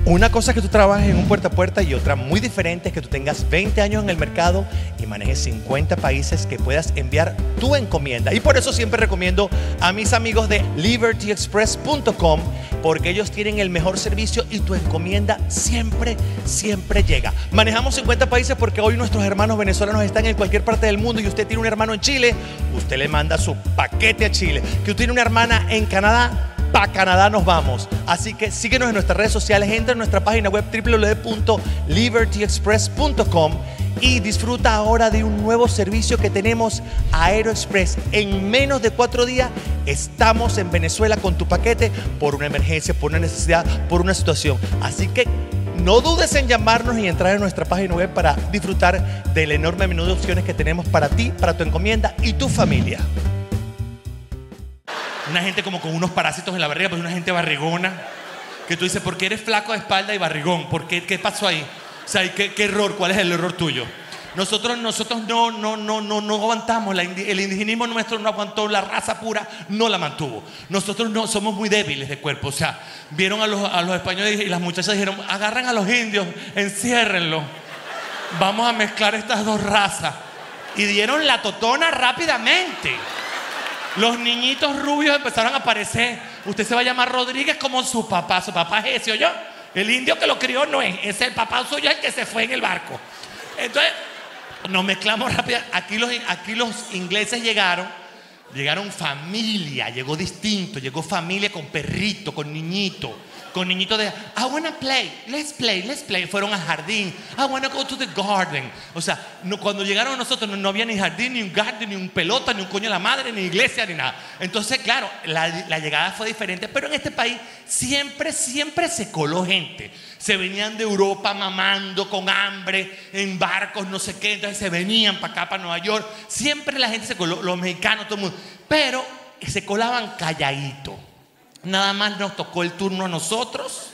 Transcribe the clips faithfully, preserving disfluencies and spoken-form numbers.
Una cosa es que tú trabajes en un puerta a puerta y otra muy diferente es que tú tengas veinte años en el mercado y manejes cincuenta países que puedas enviar tu encomienda. Y por eso siempre recomiendo a mis amigos de liberty express punto com, porque ellos tienen el mejor servicio y tu encomienda siempre, siempre llega. Manejamos cincuenta países porque hoy nuestros hermanos venezolanos están en cualquier parte del mundo y usted tiene un hermano en Chile, usted le manda su paquete a Chile. Que usted tiene una hermana en Canadá, para Canadá nos vamos. Así que síguenos en nuestras redes sociales, entra en nuestra página web doble u doble u doble u punto liberty express punto com y disfruta ahora de un nuevo servicio que tenemos, AeroExpress. En menos de cuatro días estamos en Venezuela con tu paquete por una emergencia, por una necesidad, por una situación. Así que no dudes en llamarnos y entrar en nuestra página web para disfrutar del enorme menú de opciones que tenemos para ti, para tu encomienda y tu familia. Una gente como con unos parásitos en la barriga, pues una gente barrigona, que tú dices, ¿por qué eres flaco de espalda y barrigón? ¿Por qué? ¿Qué pasó ahí? O sea, ¿qué, qué error? ¿Cuál es el error tuyo? Nosotros, nosotros no, no, no, no, no aguantamos. La, el indigenismo nuestro no aguantó, la raza pura no la mantuvo. Nosotros no somos muy débiles de cuerpo. O sea, vieron a los, a los españoles y las muchachas dijeron, agarren a los indios, enciérrenlos. Vamos a mezclar estas dos razas. Y dieron la totona rápidamente. Los niñitos rubios empezaron a aparecer. Usted se va a llamar Rodríguez como su papá. Su papá es ese, ¿oyó? El indio que lo crió no es. Es el papá suyo el que se fue en el barco. Entonces, nos mezclamos rápido. Aquí los, aquí los ingleses llegaron. Llegaron familia. Llegó distinto. Llegó familia con perrito, con niñito. Con niñito de, I wanna play, let's play, let's play. Fueron al jardín, I wanna go to the garden. O sea, no, cuando llegaron a nosotros no, no había ni jardín, ni un garden, ni un pelota, ni un coño de la madre, ni iglesia, ni nada. Entonces, claro, la, la llegada fue diferente. Pero en este país siempre, siempre se coló gente. Se venían de Europa mamando, con hambre, en barcos, no sé qué. Entonces se venían para acá, para Nueva York. Siempre la gente se coló, los mexicanos, todo el mundo. Pero se colaban calladitos. Nada más nos tocó el turno a nosotros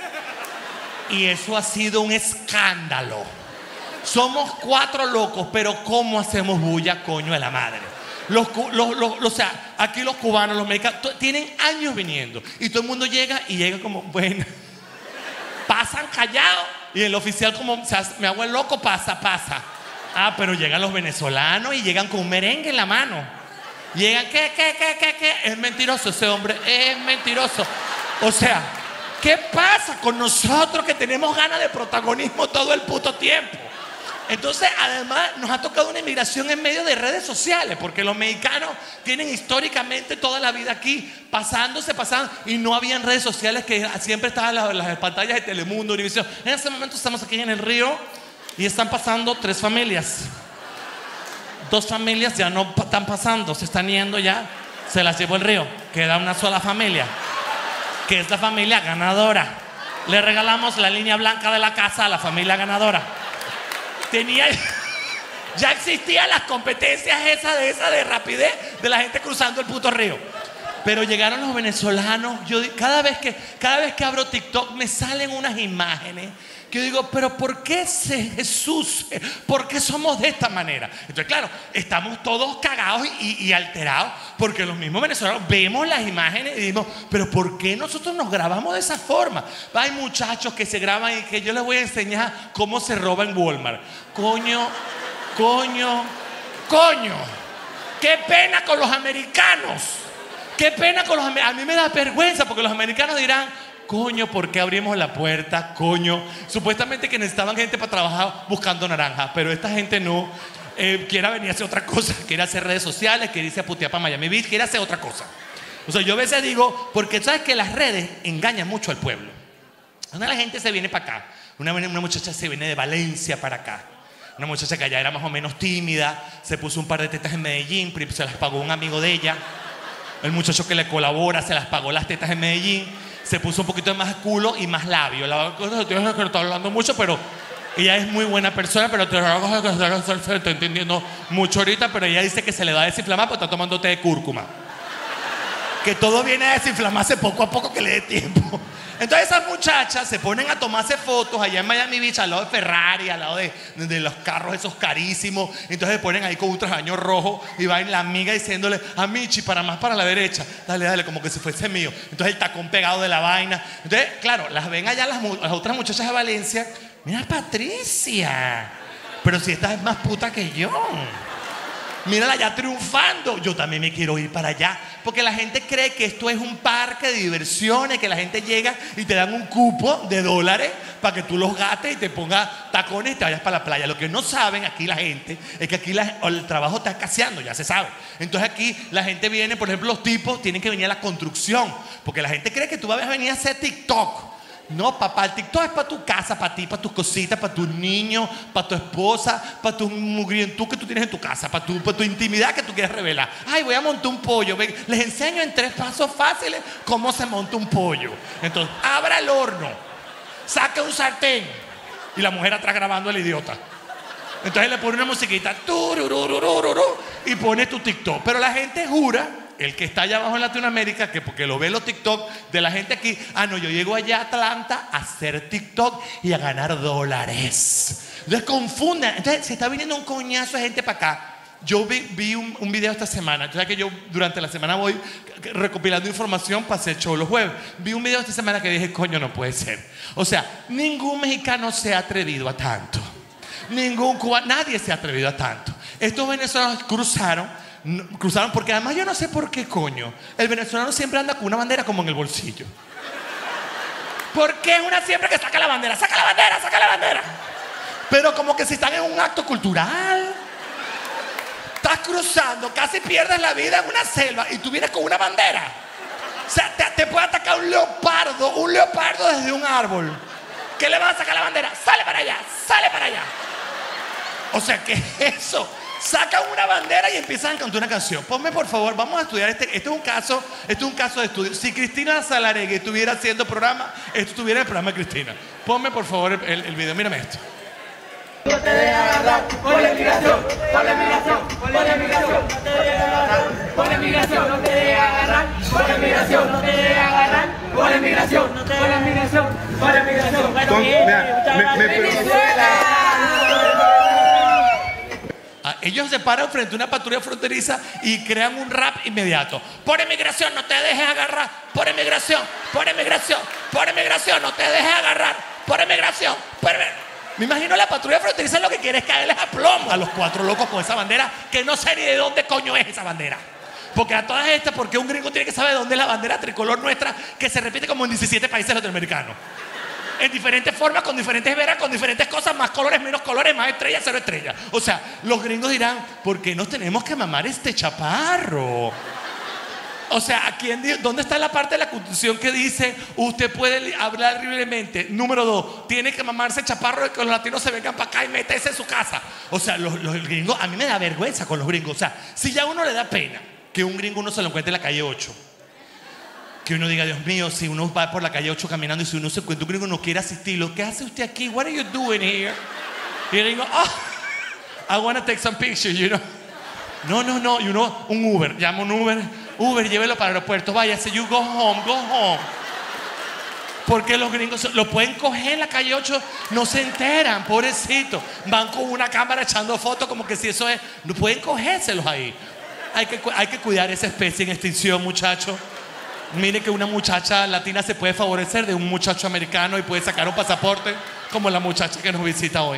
y eso ha sido un escándalo. Somos cuatro locos, pero ¿cómo hacemos bulla, coño de la madre? Los, los, los, los, o sea, aquí los cubanos, los mexicanos, tienen años viniendo y todo el mundo llega y llega como, bueno, pasan callados y el oficial como, o sea, me hago el loco, pasa, pasa. Ah, pero llegan los venezolanos y llegan con un merengue en la mano. Llegan, ¿qué, qué, qué, qué, qué? Es mentiroso ese hombre, es mentiroso. O sea, ¿qué pasa con nosotros que tenemos ganas de protagonismo todo el puto tiempo? Entonces, además, nos ha tocado una inmigración en medio de redes sociales, porque los mexicanos tienen históricamente toda la vida aquí, pasándose, pasando, y no habían redes sociales que siempre estaban las, las pantallas de Telemundo, Univision. En este momento estamos aquí en el río y están pasando tres familias. Dos familias ya no están pasando, se están yendo ya, se las llevó el río. Queda una sola familia, que es la familia ganadora. Le regalamos la línea blanca de la casa a la familia ganadora. Tenía, ya existían las competencias esas de esa de rapidez de la gente cruzando el puto río. Pero llegaron los venezolanos. Yo cada vez que, cada vez que abro TikTok me salen unas imágenes que yo digo, pero ¿por qué se, Jesús? ¿Por qué somos de esta manera? Entonces, claro, estamos todos cagados y, y alterados porque los mismos venezolanos vemos las imágenes y decimos, pero ¿por qué nosotros nos grabamos de esa forma? Hay muchachos que se graban y que yo les voy a enseñar cómo se roba en Walmart. Coño, coño, coño. ¡Qué pena con los americanos! ¡Qué pena con los americanos! A mí me da vergüenza porque los americanos dirán, coño, ¿por qué abrimos la puerta? Coño. Supuestamente que necesitaban gente para trabajar buscando naranjas, pero esta gente no. Eh, quiere venir a hacer otra cosa. Quiere hacer redes sociales, quiere irse a putear para Miami Beach, quiere hacer otra cosa. O sea, yo a veces digo, porque sabes que las redes engañan mucho al pueblo. Una la gente se viene para acá. Una, una muchacha se viene de Valencia para acá. Una muchacha que allá era más o menos tímida, se puso un par de tetas en Medellín, se las pagó un amigo de ella. El muchacho que le colabora se las pagó las tetas en Medellín. Se puso un poquito de más culo y más labio. La cosa que no está hablando mucho, pero ella es muy buena persona, pero te está entendiendo mucho ahorita, pero ella dice que se le va a desinflamar porque está tomando té de cúrcuma. Que todo viene a desinflamarse poco a poco, que le dé tiempo. Entonces esas muchachas se ponen a tomarse fotos allá en Miami Beach, al lado de Ferrari, al lado de, de los carros esos carísimos. Entonces se ponen ahí con un trajaño rojo y va en la amiga diciéndole a Michi, para más para la derecha. Dale, dale, como que si fuese mío. Entonces el tacón pegado de la vaina. Entonces, claro, las ven allá las, las otras muchachas de Valencia. Mira, Patricia. Pero si esta es más puta que yo. Mírala ya triunfando. Yo también me quiero ir para allá. Porque la gente cree que esto es un parque de diversiones, que la gente llega y te dan un cupo de dólares para que tú los gastes y te pongas tacones y te vayas para la playa. Lo que no saben aquí la gente es que aquí la, el trabajo está escaseando, ya se sabe. Entonces aquí la gente viene, por ejemplo, los tipos tienen que venir a la construcción. Porque la gente cree que tú vas a venir a hacer TikTok. No, papá, el TikTok es para tu casa, para ti, para tus cositas, para tus niños, para tu esposa, para tu mugrientú que tú tienes en tu casa, para tu, para tu intimidad que tú quieres revelar. Ay, voy a montar un pollo. Ven, les enseño en tres pasos fáciles cómo se monta un pollo. Entonces, abra el horno, saque un sartén y la mujer atrás grabando al idiota. Entonces le pone una musiquita tururururururu, y pone tu TikTok. Pero la gente jura, el que está allá abajo en Latinoamérica, que porque lo ve los TikTok de la gente aquí, ah, no, yo llego allá a Atlanta a hacer TikTok y a ganar dólares. Entonces confunden. Entonces se está viniendo un coñazo de gente para acá. Yo vi, vi un, un video esta semana. Entonces que yo durante la semana voy recopilando información para hacer show los jueves. Vi un video esta semana que dije, coño, no puede ser. O sea, ningún mexicano se ha atrevido a tanto. Ningún cubano, nadie se ha atrevido a tanto. Estos venezolanos cruzaron. Cruzaron porque además yo no sé por qué coño el venezolano siempre anda con una bandera como en el bolsillo. ¿Por qué es una siempre que saca la bandera? Saca la bandera, saca la bandera. Pero como que si están en un acto cultural. Estás cruzando, casi pierdes la vida en una selva y tú vienes con una bandera. O sea, te, te puede atacar un leopardo, un leopardo desde un árbol. ¿Qué le vas a sacar la bandera? Sale para allá, sale para allá. O sea, ¿qué es eso? Sacan una bandera y empiezan a cantar una canción. Ponme, por favor, vamos a estudiar este. Este es un caso, este es un caso de estudio. Si Cristina Salaregui estuviera haciendo programa, esto estuviera en el programa de Cristina. Ponme, por favor, el, el video. Mírame esto. No te dejes agarrar por la inmigración, por la inmigración, por la inmigración, no te dejes agarrar por la inmigración, no te dejes agarrar por la inmigración, no te dejes agarrar por la inmigración, no te dejes la inmigración, por la inmigración. Bueno, Venezuela. Ellos se paran frente a una patrulla fronteriza y crean un rap inmediato. Por emigración, no te dejes agarrar. Por emigración, por emigración, por emigración, no te dejes agarrar. Por emigración, por emigración. Me imagino la patrulla fronteriza lo que quiere es caerles a plomo a los cuatro locos con esa bandera, que no sé ni de dónde coño es esa bandera. Porque a todas estas, porque un gringo tiene que saber dónde es la bandera tricolor nuestra, que se repite como en diecisiete países latinoamericanos. En diferentes formas, con diferentes veras, con diferentes cosas, más colores, menos colores, más estrellas, cero estrellas. O sea, los gringos dirán, ¿por qué nos tenemos que mamar este chaparro? O sea, ¿quién, ¿dónde está la parte de la Constitución que dice usted puede hablar libremente? Número dos, tiene que mamarse el chaparro de que los latinos se vengan para acá y métese en su casa. O sea, los, los gringos, a mí me da vergüenza con los gringos. O sea, si ya a uno le da pena que un gringo uno se lo encuentre en la calle ocho, que uno diga, Dios mío, si uno va por la calle ocho caminando y si uno se encuentra un gringo no quiere asistirlo, ¿qué hace usted aquí? What are you doing here? Y el gringo, oh, I want to take some pictures, you know. No, no, no. Y uno, un Uber, llama un Uber, Uber, llévelo para el aeropuerto, váyase, you go home, go home. Porque los gringos lo pueden coger en la calle ocho, no se enteran, pobrecito. Van con una cámara echando fotos como que si eso es, no pueden cogérselos ahí. Hay que, hay que cuidar esa especie en extinción, muchachos. Mire que una muchacha latina se puede favorecer de un muchacho americano y puede sacar un pasaporte como la muchacha que nos visita hoy.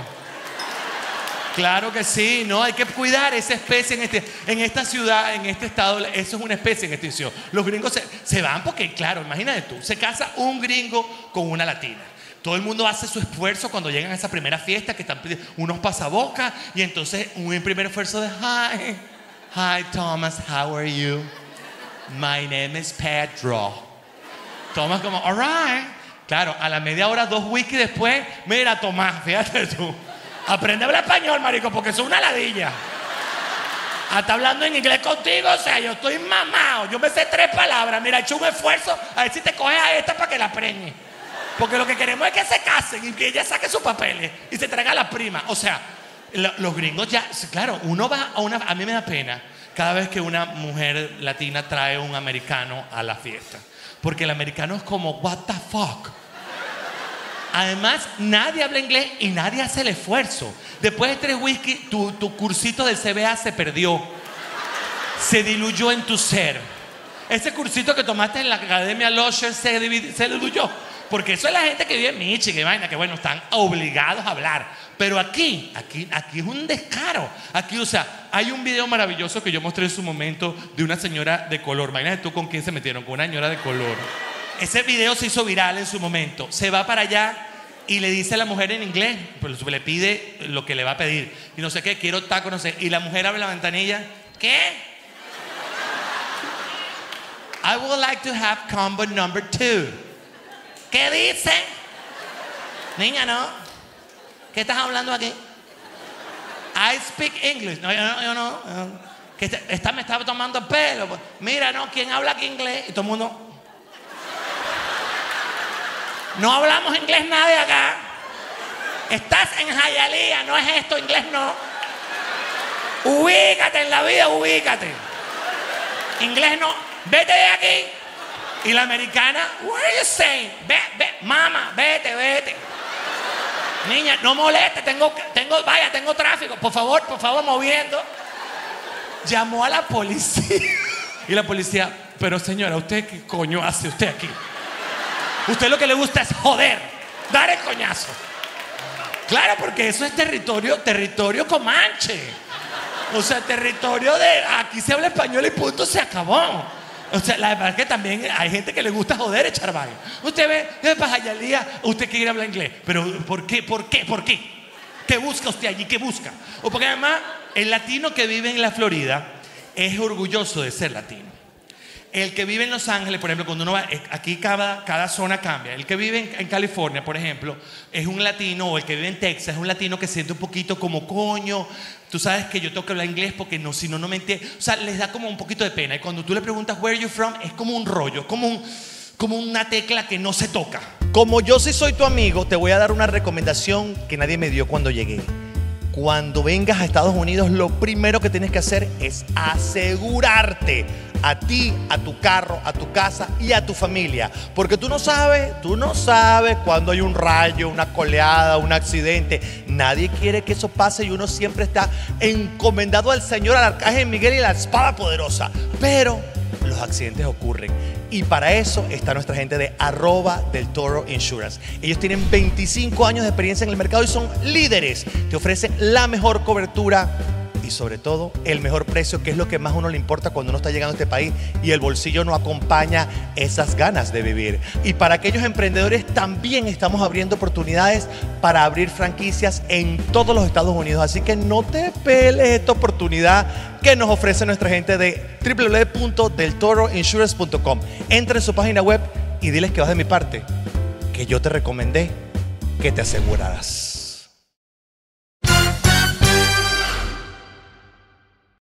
Claro que sí, no, hay que cuidar esa especie en, este, en esta ciudad, en este estado. Eso es una especie en extinción. Los gringos se, se van porque, claro, imagínate tú, se casa un gringo con una latina. Todo el mundo hace su esfuerzo cuando llegan a esa primera fiesta, que están unos pasabocas, y entonces un primer esfuerzo de hi, hi Thomas, how are you? My name is Pedro. Tomás como, all right. Claro, a la media hora, dos whisky después, mira, Tomás, fíjate tú. Aprende a hablar español, marico, porque es una ladilla. Hasta hablando en inglés contigo, o sea, yo estoy mamado. Yo me sé tres palabras. Mira, he hecho un esfuerzo a ver si te coges a esta para que la preñe. Porque lo que queremos es que se casen y que ella saque sus papeles y se traiga a la prima. O sea, lo, los gringos ya, claro, uno va a una, a mí me da pena cada vez que una mujer latina trae un americano a la fiesta. Porque el americano es como, what the fuck. Además, nadie habla inglés y nadie hace el esfuerzo. Después de tres whisky, tu, tu cursito del C B A se perdió. Se diluyó en tu ser. Ese cursito que tomaste en la Academia Lusher se, dividió, se diluyó. Porque eso es la gente que vive en Michigan, que vaina, que bueno, están obligados a hablar. Pero aquí, aquí, aquí es un descaro. Aquí, o sea, hay un video maravilloso que yo mostré en su momento de una señora de color. Imagínate tú con quién se metieron, con una señora de color. Ese video se hizo viral en su momento. Se va para allá y le dice a la mujer en inglés, pues le pide lo que le va a pedir. Y no sé qué, quiero taco, no sé. Y la mujer abre la ventanilla. ¿Qué? I would like to have combo number two. ¿Qué dice? Niña, ¿no? ¿Qué estás hablando aquí? I speak English. No, yo no, yo no. Que esta me estaba tomando el pelo. Mira, ¿no? ¿Quién habla aquí inglés? Y todo el mundo... No hablamos inglés nadie acá. Estás en Hialeah, no es esto, inglés no. Ubícate en la vida, ubícate. Inglés no. Vete de aquí. Y la americana, what are you saying? Ve, ve, mamá, vete, vete. Niña, no moleste, tengo, tengo, vaya, tengo tráfico. Por favor, por favor, moviendo. Llamó a la policía. Y la policía, pero señora, ¿usted qué coño hace usted aquí? Usted lo que le gusta es joder, dar el coñazo. Claro, porque eso es territorio, territorio comanche. O sea, territorio de aquí se habla español y punto, se acabó. O sea, la verdad es que también hay gente que le gusta joder, echar vaina. Usted ve, ve para Hialeah, usted quiere hablar inglés. Pero ¿por qué? ¿Por qué? ¿Por qué? ¿Qué busca usted allí? ¿Qué busca? O porque además el latino que vive en la Florida es orgulloso de ser latino. El que vive en Los Ángeles, por ejemplo, cuando uno va, aquí cada, cada zona cambia. El que vive en, en California, por ejemplo, es un latino, o el que vive en Texas es un latino que siente un poquito como coño. Tú sabes que yo tengo que hablar inglés porque no, si no, no me entiende. O sea, les da como un poquito de pena. Y cuando tú le preguntas, where are you from, es como un rollo, como, un, como una tecla que no se toca. Como yo sí soy tu amigo, te voy a dar una recomendación que nadie me dio cuando llegué. Cuando vengas a Estados Unidos, lo primero que tienes que hacer es asegurarte a ti, a tu carro, a tu casa y a tu familia. Porque tú no sabes, tú no sabes cuando hay un rayo, una coleada, un accidente. Nadie quiere que eso pase y uno siempre está encomendado al Señor, al Arcángel Miguel y la espada poderosa. Pero los accidentes ocurren. Y para eso está nuestra gente de arroba del Toro Insurance. Ellos tienen veinticinco años de experiencia en el mercado y son líderes. Te ofrecen la mejor cobertura y sobre todo el mejor precio, que es lo que más a uno le importa cuando uno está llegando a este país y el bolsillo no acompaña esas ganas de vivir. Y para aquellos emprendedores también estamos abriendo oportunidades para abrir franquicias en todos los Estados Unidos. Así que no te peles esta oportunidad que nos ofrece nuestra gente de w w w punto del toro insurance punto com. Entra en su página web y diles que vas de mi parte, que yo te recomendé que te aseguraras.